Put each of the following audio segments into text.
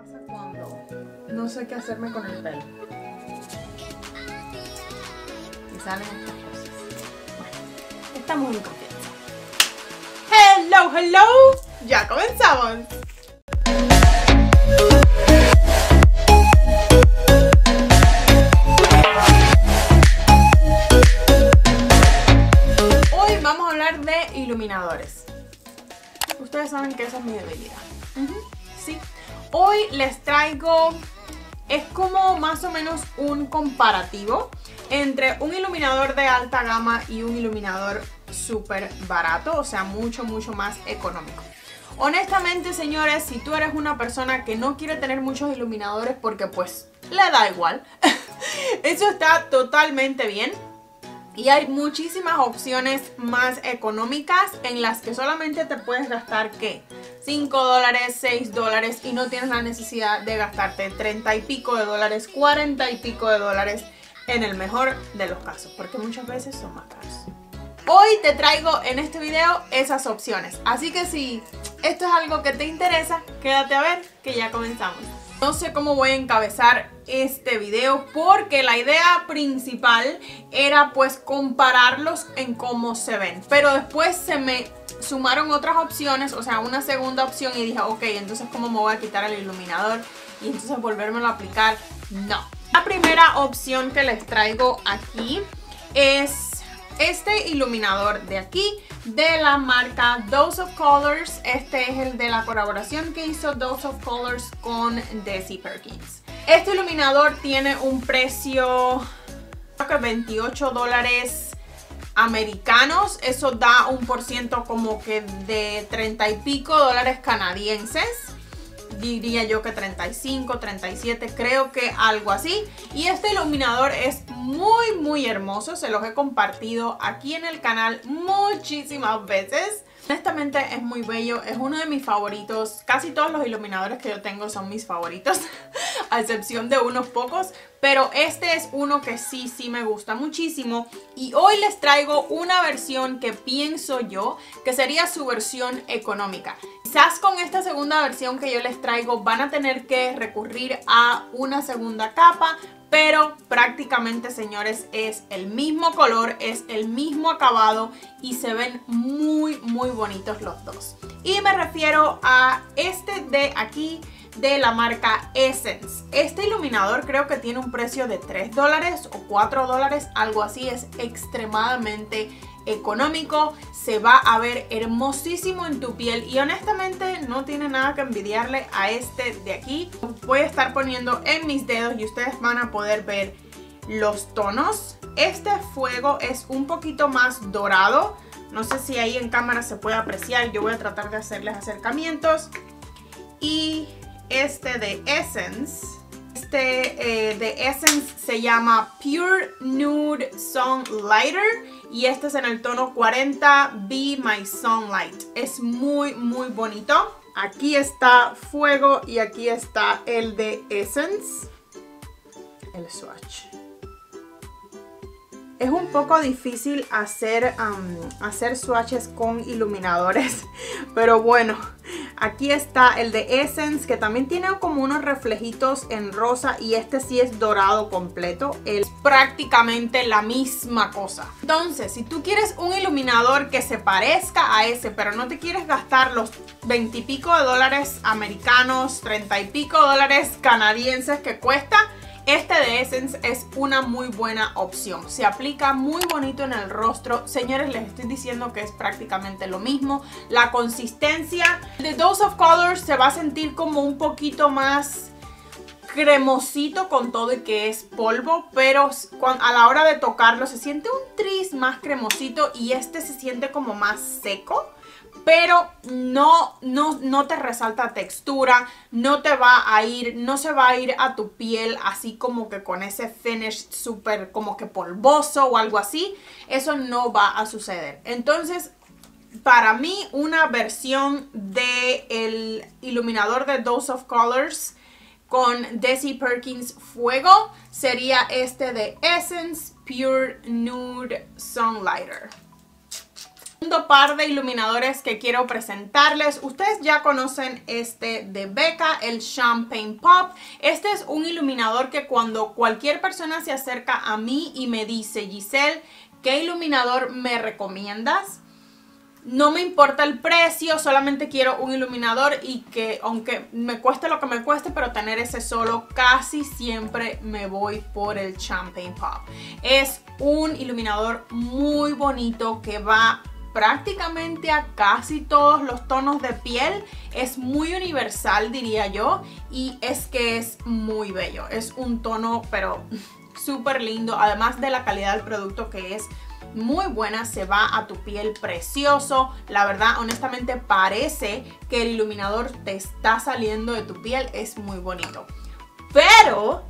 pasa cuando no sé qué hacerme con el pelo? Me salen estas cosas. Bueno, estamos en confianza. ¡Hello, hello! ¡Ya comenzamos! Hoy vamos a hablar de iluminadores. Ustedes saben que esa es mi debilidad. Sí. Hoy les traigo, es como más o menos un comparativo entre un iluminador de alta gama y un iluminador súper barato, o sea, mucho más económico. Honestamente, señores, si tú eres una persona que no quiere tener muchos iluminadores porque pues le da igual, eso está totalmente bien. Y hay muchísimas opciones más económicas en las que solamente te puedes gastar, ¿qué? $5, $6 y no tienes la necesidad de gastarte 30 y pico de dólares, 40 y pico de dólares en el mejor de los casos, porque muchas veces son más caros. Hoy te traigo en este video esas opciones, así que si esto es algo que te interesa, quédate a ver que ya comenzamos. No sé cómo voy a encabezar este video porque la idea principal era pues compararlos en cómo se ven. Pero después se me sumaron otras opciones, o sea, una segunda opción y dije, ok, entonces ¿cómo me voy a quitar el iluminador y entonces volvérmelo a aplicar? No. La primera opción que les traigo aquí es este iluminador de aquí, de la marca Dose of Colors. Este es el de la colaboración que hizo Dose of Colors con Desi Perkins. Este iluminador tiene un precio, creo que 28 dólares americanos. Eso da un % como que de 30 y pico dólares canadienses. Diría yo que 35, 37, creo que algo así. Y este iluminador es muy hermoso. Se los he compartido aquí en el canal muchísimas veces. Honestamente es muy bello, es uno de mis favoritos. Casi todos los iluminadores que yo tengo son mis favoritos, a excepción de unos pocos. Pero este es uno que sí me gusta muchísimo. Y hoy les traigo una versión que pienso yo que sería su versión económica. Quizás con esta segunda versión que yo les traigo van a tener que recurrir a una segunda capa, pero prácticamente, señores, es el mismo color, es el mismo acabado y se ven muy bonitos los dos. Y me refiero a este de aquí, de la marca Essence. Este iluminador creo que tiene un precio de 3 dólares o 4 dólares, algo así. Es extremadamente económico, se va a ver hermosísimo en tu piel y honestamente no tiene nada que envidiarle a este de aquí. Voy a estar poniendo en mis dedos y ustedes van a poder ver los tonos. Este fuego es un poquito más dorado, no sé si ahí en cámara se puede apreciar, yo voy a tratar de hacerles acercamientos. Y este de Essence, se llama Pure Nude Sunlighter y este es en el tono 40, Be My Sunlight. Es muy bonito. Aquí está fuego y aquí está el de Essence, el swatch. Es un poco difícil hacer swatches con iluminadores, pero bueno, aquí está el de Essence, que también tiene como unos reflejitos en rosa y este sí es dorado completo. Es prácticamente la misma cosa. Entonces, si tú quieres un iluminador que se parezca a ese, pero no te quieres gastar los 20 y pico de dólares americanos, 30 y pico dólares canadienses que cuesta, este de Essence es una muy buena opción. Se aplica muy bonito en el rostro. Señores, les estoy diciendo que es prácticamente lo mismo. La consistencia de Dose of Colors se va a sentir como un poquito más cremosito con todo y que es polvo, pero a la hora de tocarlo se siente un tris más cremosito y este se siente como más seco. Pero no te resalta textura, no se va a ir a tu piel así como que con ese finish súper como que polvoso o algo así. Eso no va a suceder. Entonces, para mí, una versión del iluminador de Dose of Colors con Desi Perkins Fuego sería este de Essence Pure Nude Sunlighter. Segundo par de iluminadores que quiero presentarles. Ustedes ya conocen este de Becca, el Champagne Pop. Este es un iluminador que cuando cualquier persona se acerca a mí y me dice, Giselle, ¿qué iluminador me recomiendas? No me importa el precio, solamente quiero un iluminador y que aunque me cueste lo que me cueste, pero tener ese solo, casi siempre me voy por el Champagne Pop. Es un iluminador muy bonito que va prácticamente a casi todos los tonos de piel. Es muy universal, diría yo, y es que es muy bello. Es un tono pero súper lindo, además de la calidad del producto que es muy buena, se va a tu piel precioso. La verdad, honestamente parece que el iluminador te está saliendo de tu piel, es muy bonito. Pero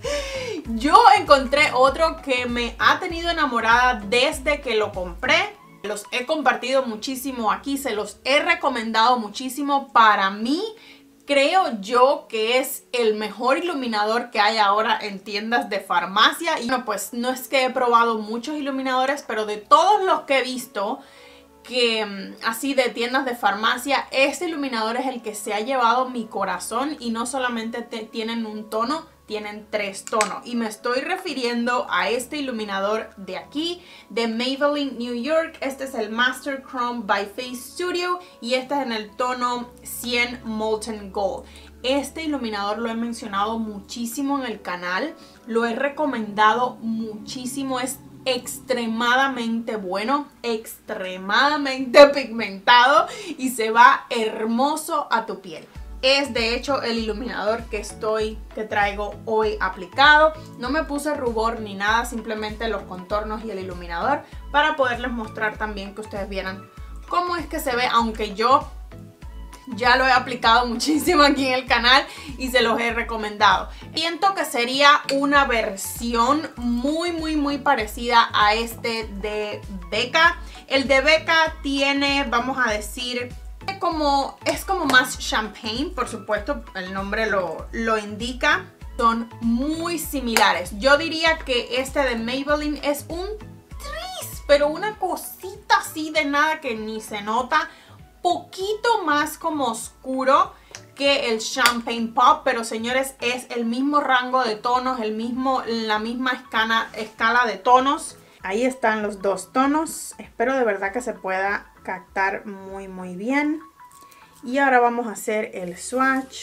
yo encontré otro que me ha tenido enamorada desde que lo compré. Los he compartido muchísimo aquí, se los he recomendado muchísimo. Para mí, creo yo que es el mejor iluminador que hay ahora en tiendas de farmacia. Y bueno, pues no es que he probado muchos iluminadores, pero de todos los que he visto que así de tiendas de farmacia, este iluminador es el que se ha llevado mi corazón. Y no solamente tienen un tono, tienen 3 tonos. Y me estoy refiriendo a este iluminador de aquí, de Maybelline New York. Este es el Master Chrome by Face Studio y este es en el tono 100 Molten Gold. Este iluminador lo he mencionado muchísimo en el canal, lo he recomendado muchísimo, es extremadamente bueno, extremadamente pigmentado y se va hermoso a tu piel. Es de hecho el iluminador que traigo hoy aplicado. No me puse rubor ni nada, simplemente los contornos y el iluminador para poderles mostrar también que ustedes vieran cómo es que se ve, aunque yo ya lo he aplicado muchísimo aquí en el canal y se los he recomendado. Siento que sería una versión muy parecida a este de Becca. El de Becca tiene, vamos a decir, es como más champagne, por supuesto, el nombre lo indica. Son muy similares. Yo diría que este de Maybelline es un tris, pero una cosita así de nada que ni se nota. Poquito más como oscuro que el Champagne Pop, pero señores, es el mismo rango de tonos, la misma escala de tonos. Ahí están los 2 tonos. Espero de verdad que se pueda captar muy bien. Y ahora vamos a hacer el swatch.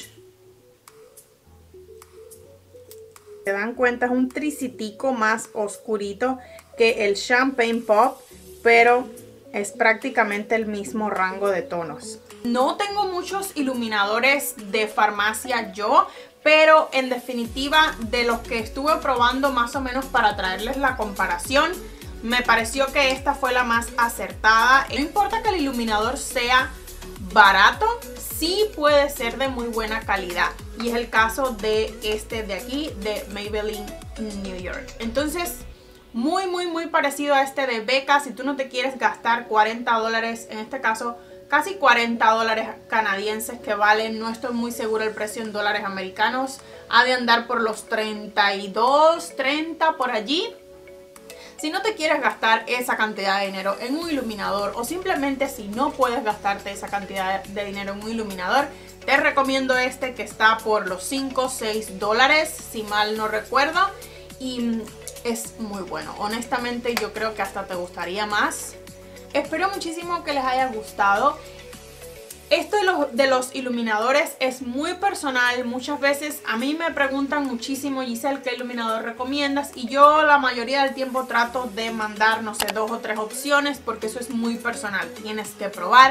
Se dan cuenta, es un tricitico más oscurito que el Champagne Pop, pero es prácticamente el mismo rango de tonos. No tengo muchos iluminadores de farmacia yo, pero en definitiva de los que estuve probando más o menos para traerles la comparación, me pareció que esta fue la más acertada. No importa que el iluminador sea barato, sí puede ser de muy buena calidad. Y es el caso de este de aquí, de Maybelline New York. Entonces, muy parecido a este de Becca. Si tú no te quieres gastar $40, en este caso casi $40 canadienses que valen, no estoy muy segura el precio en dólares americanos, ha de andar por los 32, 30 por allí. Si no te quieres gastar esa cantidad de dinero en un iluminador, o simplemente si no puedes gastarte esa cantidad de dinero en un iluminador, te recomiendo este que está por los 5, 6 dólares, si mal no recuerdo. Y es muy bueno. Honestamente yo creo que hasta te gustaría más. Espero muchísimo que les haya gustado. Esto de los iluminadores es muy personal. Muchas veces a mí me preguntan muchísimo, Giselle, ¿qué iluminador recomiendas? Y yo la mayoría del tiempo trato de mandar, no sé, 2 o 3 opciones, porque eso es muy personal. Tienes que probar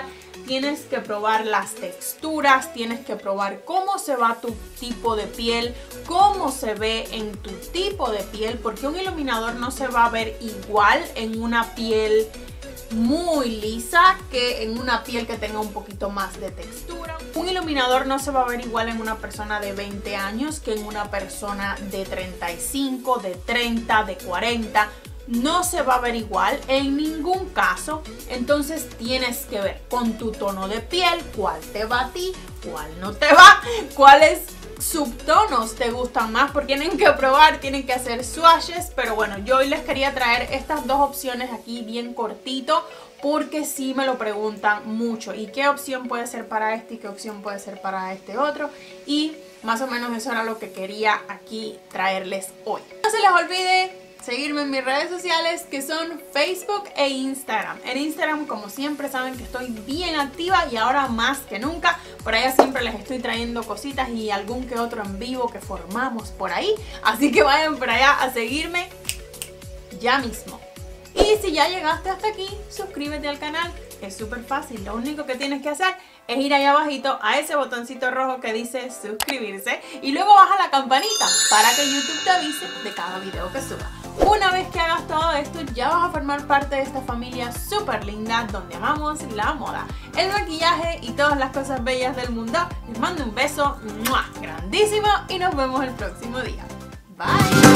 las texturas, tienes que probar cómo se va tu tipo de piel, cómo se ve en tu tipo de piel, porque un iluminador no se va a ver igual en una piel muy lisa que en una piel que tenga un poquito más de textura. Un iluminador no se va a ver igual en una persona de 20 años que en una persona de 35, de 30, de 40. No se va a ver igual en ningún caso. Entonces tienes que ver con tu tono de piel cuál te va a ti, cuál no te va, cuál es subtonos te gustan más, porque tienen que probar, tienen que hacer swatches. Pero bueno, yo hoy les quería traer estas dos opciones aquí bien cortito, porque sí me lo preguntan mucho. ¿Y qué opción puede ser para este y qué opción puede ser para este otro? Y más o menos eso era lo que quería aquí traerles hoy. No se les olvide seguirme en mis redes sociales, que son Facebook e Instagram. En Instagram, como siempre, saben que estoy bien activa y ahora más que nunca. Por allá siempre les estoy trayendo cositas y algún que otro en vivo que formamos por ahí. Así que vayan por allá a seguirme ya mismo. Y si ya llegaste hasta aquí, suscríbete al canal. Es súper fácil, lo único que tienes que hacer es ir ahí abajito a ese botoncito rojo que dice suscribirse y luego baja la campanita para que YouTube te avise de cada video que suba. Una vez que hagas todo esto, ya vas a formar parte de esta familia súper linda donde amamos la moda, el maquillaje y todas las cosas bellas del mundo. Les mando un beso ¡mua! Grandísimo y nos vemos el próximo día. Bye.